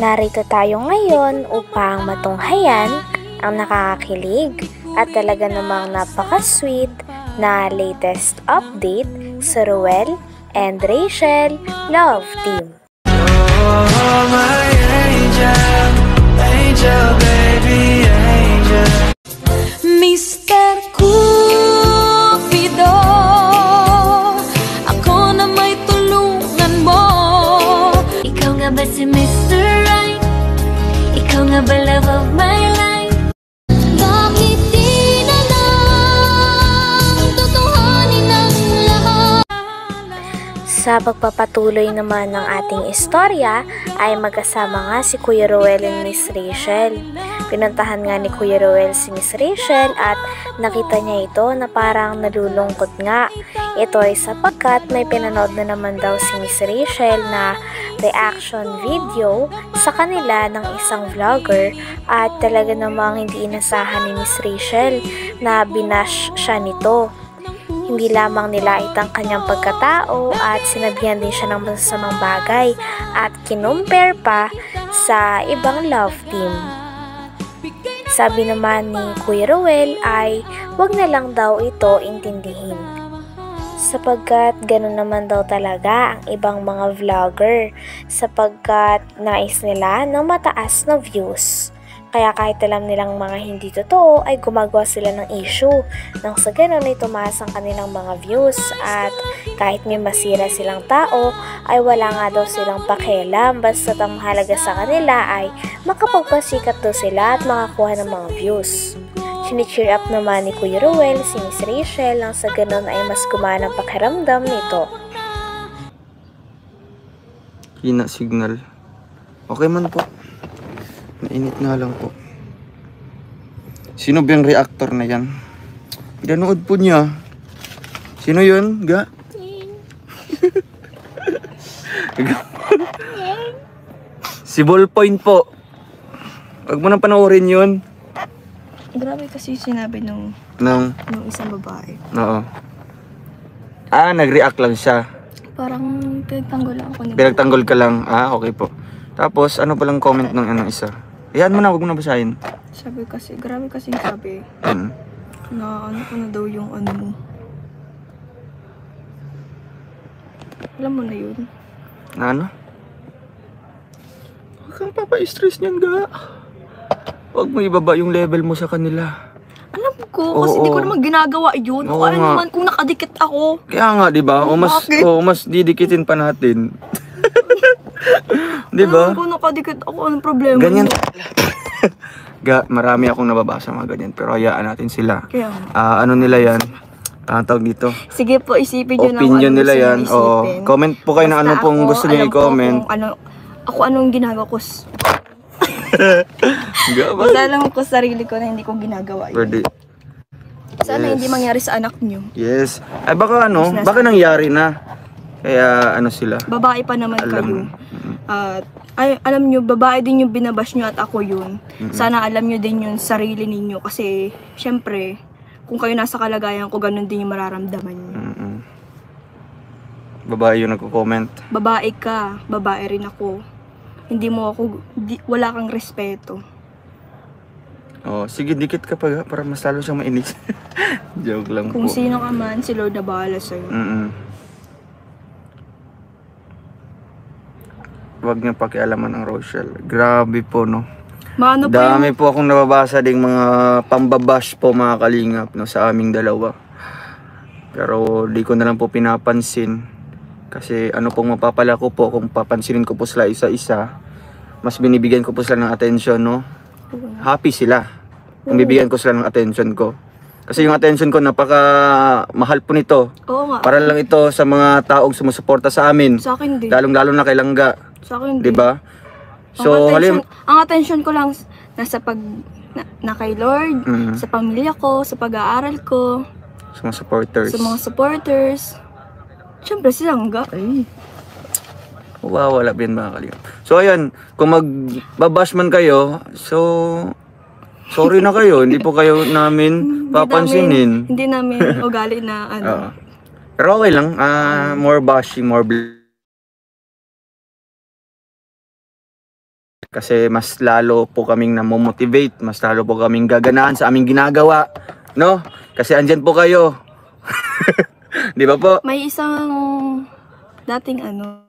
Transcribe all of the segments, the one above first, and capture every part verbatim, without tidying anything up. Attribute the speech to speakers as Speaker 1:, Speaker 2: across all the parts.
Speaker 1: Narito tayo ngayon upang matunghayan ang nakakakilig at talaga namang napaka-sweet na latest update sa Ruel and Rachel Love Team.
Speaker 2: Oh, my angel, angel, baby, angel.
Speaker 3: Mister Cupido, ako na may tulungan mo. Ikaw nga ba si Mister Right? Ikaw nga ba love of my life? Bakit di na lang tutuhanin ang lahat?
Speaker 1: Sa pagpapatuloy naman ng ating istorya ay magkasama nga si Kuya Ruel and Miss Rachel. Pinuntahan nga ni Kuya Ruel si Miss Rachel at nakita niya ito na parang nalulungkot nga. Ito ay sapagkat may pinanood na naman daw si Miss Rachel na reaction video sa kanila ng isang vlogger at talaga namang hindi inasahan ni Miss Rachel na binash siya nito. Hindi lamang nilait ang kanyang pagkatao at sinabihan din siya ng masasamang bagay at kinumpare pa sa ibang love team. Sabi naman ni Kuya Ruel ay wag na lang daw ito intindihin. Sapagkat gano'n naman daw talaga ang ibang mga vlogger sapagkat nais nila ng mataas na views. Kaya kahit alam nilang mga hindi totoo ay gumagawa sila ng issue nang sa gano'n ay tumaas ang kanilang mga views at kahit may masira silang tao ay wala nga daw silang pakialam basta ang mahalaga sa kanila ay makapagpasikat daw sila at makakuha ng mga views. Chine-cheer up naman ni Kuya Ruel si Miss Rachel nang sa gano'n ay mas gumana ang pakiramdam nito.
Speaker 4: Hina signal. Okay man po. Mainit nga lang po. Sino ba yung reactor na yan? Pinanood po niya. Sino yun? Ga? Si Ballpoint po. Huwag mo nang panoorin yun.
Speaker 5: Grabe kasi sinabi nung,
Speaker 4: Nang?
Speaker 5: nung isang babae.
Speaker 4: Oo. Ah, nag-react lang siya.
Speaker 5: Parang pinagtanggol lang ako. ni-
Speaker 4: Pinagtanggol ka lang. Ah, okay po. Tapos, ano palang comment ng anong isa? Ayan mo na, huwag mo na basahin.
Speaker 5: Sabi kasi, grabe kasi sabi
Speaker 4: Hmm.
Speaker 5: na ano ko na daw yung ano mo. Alam mo na yun.
Speaker 4: Na ano? Huwag kang papa-stress niyan, ga. Huwag mo ibaba yung level mo sa kanila.
Speaker 5: Alam ko, kasi
Speaker 4: Oo,
Speaker 5: hindi ko
Speaker 4: oo.
Speaker 5: naman ginagawa yun.
Speaker 4: Oo
Speaker 5: O ano
Speaker 4: nga.
Speaker 5: naman kung nakadikit ako.
Speaker 4: Kaya nga, di ba? O mas,
Speaker 5: Bakit?
Speaker 4: o mas didikitin pa natin. Di ba?
Speaker 5: Alam ko nakadikit ako, anong problema?
Speaker 4: Ganyan.
Speaker 5: mo?
Speaker 4: Ga, marami akong nababasa mga ganyan. Pero hayaan natin sila.
Speaker 5: Kaya,
Speaker 4: Ah, ano nila yan? Ah, tawag dito.
Speaker 5: sige po, isipin nyo na kung
Speaker 4: Opinion
Speaker 5: ano
Speaker 4: nila
Speaker 5: gusto
Speaker 4: yan.
Speaker 5: nyo
Speaker 4: Oo.
Speaker 5: isipin.
Speaker 4: Comment po kayo na
Speaker 5: Basta
Speaker 4: ano pong
Speaker 5: ako,
Speaker 4: gusto niyo
Speaker 5: alam ko
Speaker 4: i-comment.
Speaker 5: kung Ano, ako anong ginagawa ko. s-
Speaker 4: Ga, ba?
Speaker 5: Basta alam ko sa sarili ko na hindi ko ginagawa yun.
Speaker 4: Pwede.
Speaker 5: Sana
Speaker 4: Yes.
Speaker 5: hindi mangyari sa anak nyo.
Speaker 4: Yes. Ay baka ano,
Speaker 5: Mas nasa-
Speaker 4: baka nangyari na. Kaya ano sila.
Speaker 5: Babae pa naman
Speaker 4: Alam.
Speaker 5: kayo. At ay, alam nyo, babae din yung binabash nyo at ako yun. Sana alam nyo din yung sarili ninyo. Kasi, syempre, kung kayo nasa kalagayan ko, ganun din yung mararamdaman nyo.
Speaker 4: Mm-mm. Babae yung nagko-comment.
Speaker 5: Babae ka, babae rin ako. Hindi mo ako, di, wala kang respeto.
Speaker 4: Oh, sige dikit ka pa ga, para mas lalo siyang mainis. Joke lang
Speaker 5: Kung
Speaker 4: po.
Speaker 5: sino ka man, si Lord na bahala sa'yo.
Speaker 4: Mm-mm. Huwag niyo pakialaman ang Rochelle. Grabe po, no?
Speaker 5: Maano pa
Speaker 4: Dami
Speaker 5: yung,
Speaker 4: po akong nababasa ding mga pambabash po mga kalingap, no, sa aming dalawa. Pero di ko na lang po pinapansin. Kasi ano pong mapapala ko po kung papansinin ko po sila isa-isa, mas binibigyan ko po sila ng attention, no? Happy sila kung bibigyan ko sila ng attention ko. Kasi yung attention ko napaka mahal po nito.
Speaker 5: oo nga,
Speaker 4: Para lang ito sa mga taong sumusuporta sa amin.
Speaker 5: sa akin din.
Speaker 4: Lalong-lalo na kay Langga,
Speaker 5: Sa akin
Speaker 4: 'di
Speaker 5: din.
Speaker 4: ba?
Speaker 5: So,
Speaker 4: So,
Speaker 5: ang, attention,
Speaker 4: halim
Speaker 5: ang attention ko lang s- nasa pag na, na kay Lord,
Speaker 4: Mhm.
Speaker 5: sa pamilya ko, sa pag-aaral ko,
Speaker 4: sa mga supporters.
Speaker 5: sa mga supporters. Siyempre si Langga.
Speaker 4: Ay. Wawala din mga kalingap. So ayan, kung magbabash man kayo, so sorry na kayo, hindi po kayo namin papansinin.
Speaker 5: Hindi namin, hindi namin ugali na ano.
Speaker 4: Oo. Pero okay lang, ah more bashing, more bl- Kasi mas lalo po kaming namomotivate, mas lalo po kaming gaganahan sa aming ginagawa, no? Kasi andyan po kayo. Di ba po?
Speaker 5: May isang dating ano,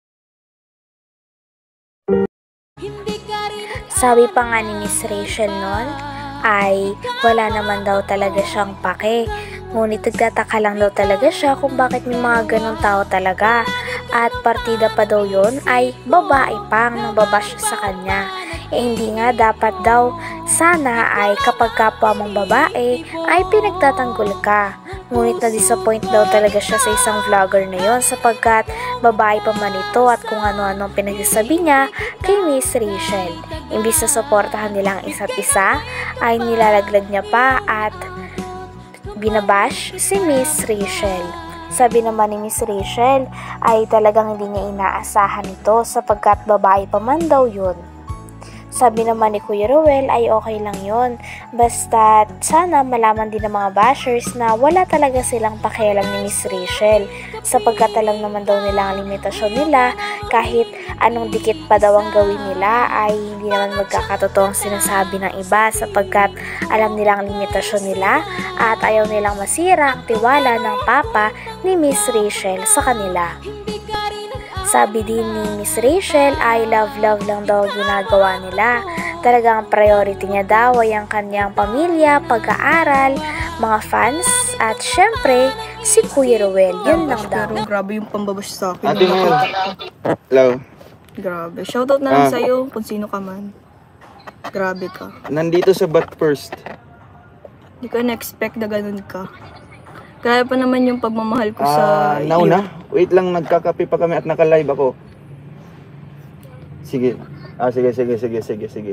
Speaker 1: Sabi pa nga ni Miss Rachel noon ay wala naman daw talaga siyang pake. Ngunit nagtataka lang daw talaga siya kung bakit may mga ganong tao talaga. At partida pa daw yon ay babae pang nangbabash sa kanya. Eh hindi nga dapat daw sana ay kapag kapwa mong babae ay pinagtatanggol ka. Ngunit na-disappoint daw talaga siya sa isang vlogger na yon sapagkat babae pa man ito at kung ano-anong pinagsasabi niya kay Miss Rachel. Imbis na suportahan nilang isa't isa ay nilalaglag niya pa at binabash si Miss Rachel. Sabi naman ni Miss Rachel ay talagang hindi niya inaasahan ito sapagkat babae pa man daw yun. Sabi naman ni Kuya Ruel ay okay lang yun. Basta sana malaman din ng mga bashers na wala talaga silang pakialam ni Miss Rachel. Sapagkat alam naman daw nila ang limitasyon nila kahit anong dikit pa daw ang gawin nila ay hindi naman magkakatotoo ang sinasabi ng iba sapagkat alam nila ang limitasyon nila at ayaw nilang masira ang tiwala ng papa ni Miss Rachel sa kanila. Sabi din ni Miss Rachel ay love-love lang daw ginagawa nila. Talagang priority niya daw ay ang kanyang pamilya, pag-aaral, mga fans, at syempre, si Kuya Ruel. Yun lang daw.
Speaker 5: pero grabe yung pambabash sa akin.
Speaker 4: Ate Mel. Hello.
Speaker 5: Grabe. Shoutout na lang
Speaker 4: Ah.
Speaker 5: sa'yo kung sino ka man. Grabe ka.
Speaker 4: Nandito sa Bat First.
Speaker 5: Hindi ko na-expect na ganun ka. Kaya pa naman yung pagmamahal ko sa
Speaker 4: Ah, nauna. Wait lang, nagkakape pa kami at naka-live ako. Sige. Ah, sige, sige, sige, sige, sige.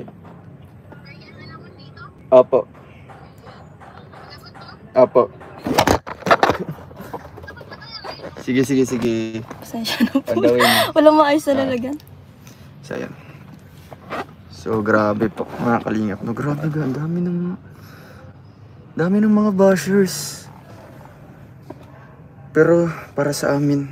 Speaker 4: Opo. Opo. Sige, sige, sige.
Speaker 5: Pasensya na po.
Speaker 4: Pandawin mo.
Speaker 5: Walang maayos na lalagyan.
Speaker 4: So, ayan. So, grabe po, mga kalingap. No, grabe ga, ang dami ng... dami ng mga bashers. Pero, para sa amin,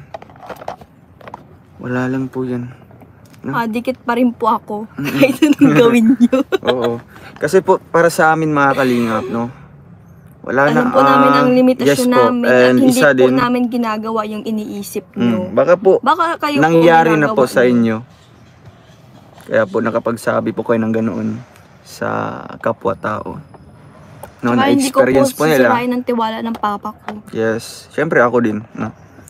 Speaker 4: wala lang po yan. No?
Speaker 5: Ah, dikit pa rin po ako. Kahit anong gawin nyo.
Speaker 4: Oo. Kasi po, para sa amin, mga kalingap, no? Wala na.
Speaker 5: Alam po namin
Speaker 4: ah,
Speaker 5: ang limitasyon
Speaker 4: yes po.
Speaker 5: namin. At
Speaker 4: And
Speaker 5: hindi
Speaker 4: isa
Speaker 5: po
Speaker 4: din,
Speaker 5: namin ginagawa yung iniisip
Speaker 4: mm,
Speaker 5: nyo.
Speaker 4: baka po,
Speaker 5: Baka kayo po
Speaker 4: nangyari na po
Speaker 5: ginagawa
Speaker 4: sa
Speaker 5: nyo.
Speaker 4: inyo. Kaya po nakapagsabi po kayo ng ganoon sa kapwa-tao. No,
Speaker 5: Tsaka hindi ko po
Speaker 4: na-experience po nila.
Speaker 5: sisirain ng tiwala ng papa ko.
Speaker 4: Yes, syempre ako din, no.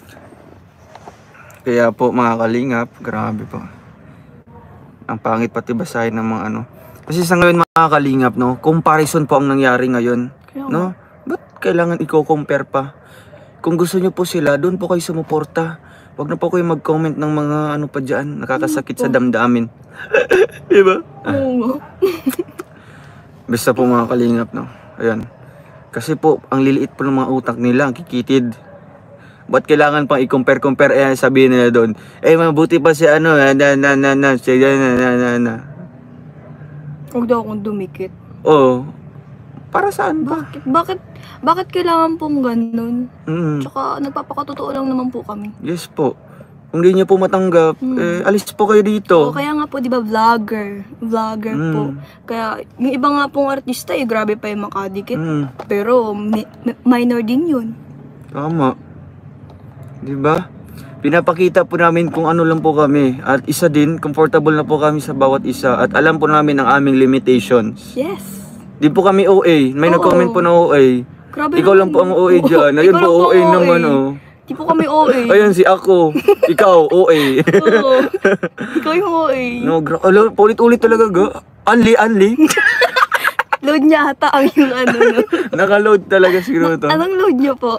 Speaker 4: Kaya po mga kalingap, grabe po. Ang pangit pati basahin ng mga ano. Kasi sa ngayon mga kalingap, no, comparison po ang nangyari ngayon,
Speaker 5: Kaya
Speaker 4: no. Ba't kailangan i-compare pa? Kung gusto niyo po sila, doon po kayo sumuporta. Huwag na po kayo mag-comment ng mga ano pa dyan, nakakasakit sa damdamin. Diba?
Speaker 5: Oo.
Speaker 4: Basta po mga kalingap, no. Ayan. Kasi po, ang liliit po ng mga utak nila, ang kikitid. Ba't kailangan pang i-compare-compare? Eh, sabihin nila doon, eh, mabuti pa si ano, na, na, na, na, na, si, na, na, na, na.
Speaker 5: Huwag daw akong dumikit.
Speaker 4: Oo. Para saan ba?
Speaker 5: Bakit? Bakit? Bakit kailangan pong ganun?
Speaker 4: Mm.
Speaker 5: Tsaka nagpapakatotoo lang naman po kami.
Speaker 4: Yes po. Kung di niyo po matanggap,
Speaker 5: Mm.
Speaker 4: eh, alis po kayo
Speaker 5: O
Speaker 4: dito.
Speaker 5: kaya nga po, di ba, vlogger. Vlogger
Speaker 4: Mm.
Speaker 5: po. Kaya, yung iba nga pong artista, eh, grabe pa yung makadikit.
Speaker 4: Mm.
Speaker 5: Pero, mi- mi- minor din yun.
Speaker 4: Tama. Di ba? Pinapakita po namin kung ano lang po kami. At isa din, comfortable na po kami sa bawat isa. At alam po namin ang aming limitations.
Speaker 5: Yes.
Speaker 4: Di po kami O A. May
Speaker 5: Oo.
Speaker 4: nag-comment po na O A.
Speaker 5: Grabe
Speaker 4: Ikaw lang po ang O A dyan. Ayun
Speaker 5: Ikaw
Speaker 4: po
Speaker 5: lang
Speaker 4: O A
Speaker 5: ang
Speaker 4: naman oh.
Speaker 5: Di po kami O A.
Speaker 4: Ayun si ako. Ikaw O A.
Speaker 5: Oo. Ikaw yung O A.
Speaker 4: No, gra- Alo, ulit-ulit talaga ga. Anli, anli.
Speaker 5: Load niya ata ang yung ano. No?
Speaker 4: Naka-load talaga siguro to.
Speaker 5: Anong load niyo po?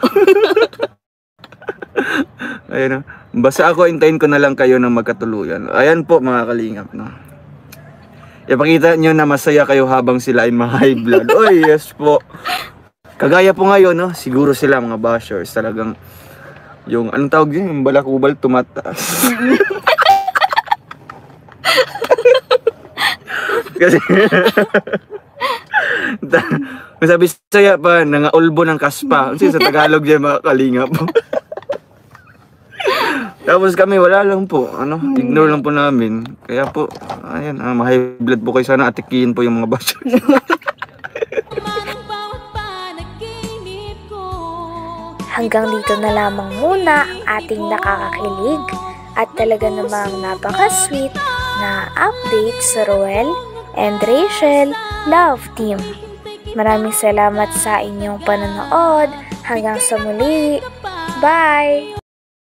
Speaker 4: Ayun o. Basta ako, hintayin ko na lang kayo ng magkatuluyan. Ayan po mga kalingap, no. Ipakita nyo na masaya kayo habang sila ay ma-high blood. Oy, yes po. Kagaya po ngayon, no, siguro sila mga bashers talagang yung, anong tawag yun? Yung balakubal tumataas. Kasi, kung sabi saya pa, nangaulbo ng kaspa. Kasi sa Tagalog yan mga kalingap. Tapos kami wala lang po, ano, ignore lang po namin. Kaya po, ayan, ah, ma-high blood po kayo. Sana atikiin po yung mga bashers.
Speaker 1: Hanggang dito na lamang muna ang ating nakakakilig at talaga namang napaka-sweet na update sa Roel and Rachel Love Team. Maraming salamat sa inyong panonood. Hanggang sa muli. Bye!